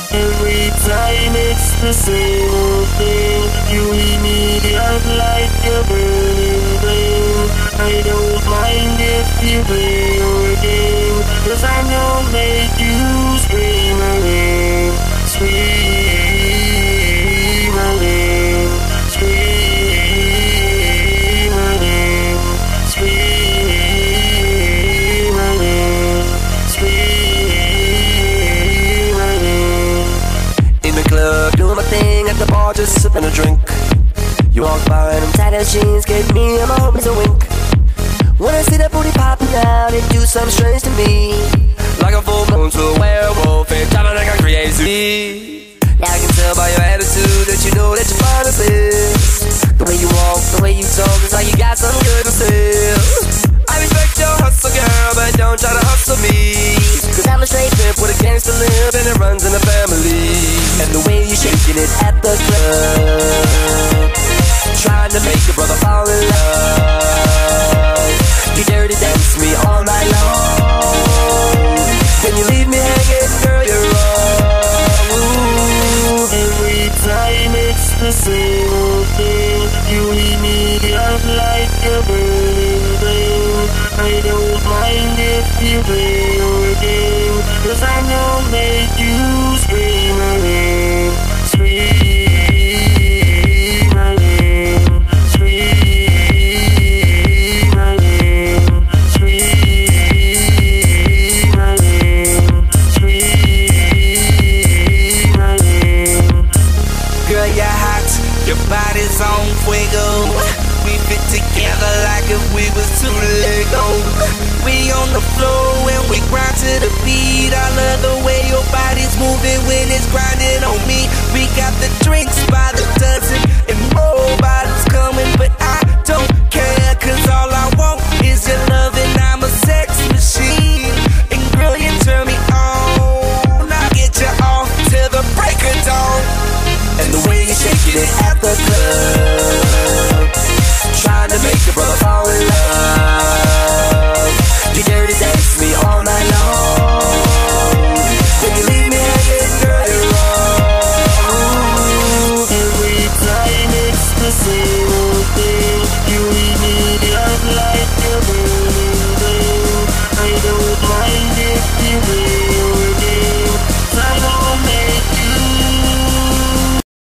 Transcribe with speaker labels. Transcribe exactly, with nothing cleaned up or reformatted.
Speaker 1: Every time it's the same old thing. You leave me up like a burning flame. I don't mind if you play your game, 'cause I know make you scream my name. Scream my name. Scream my name. Scream my name. Scream my name.
Speaker 2: In the club, doing my thing at the bar, just sipping a drink. You walk by and them tight ass jeans gave me and my homies a wink. When I see that booty popping out, it do something strange to me. Like a full moon to a werewolf and driving like I'm crazy. Now I can tell by your attitude that you know that you're fine as hell. The way you walk, the way you talk, it's like you got something good to say. I respect your hustle, girl, but don't try to hustle me. 'Cause I'm a straight pimp with a gangster lip and it runs in the family. And the way you're shaking it at the club, trying to make your brother fall in love. You dirty dance me all night long, then you leave me hanging, girl, you're wrong. Ooh.
Speaker 1: Every time it's the same old thing. You leave me up like a burning flame. I don't mind if you play your game, 'cause I know make you scream my name. Scream my name. Scream my name. Scream my name. Scream my name.
Speaker 3: Girl, you're hot, your body's on fuego. We fit together like if we was two Lego. We on the floor and we grind to the beat. I love the way your body's moving when it's grinding on me. We got the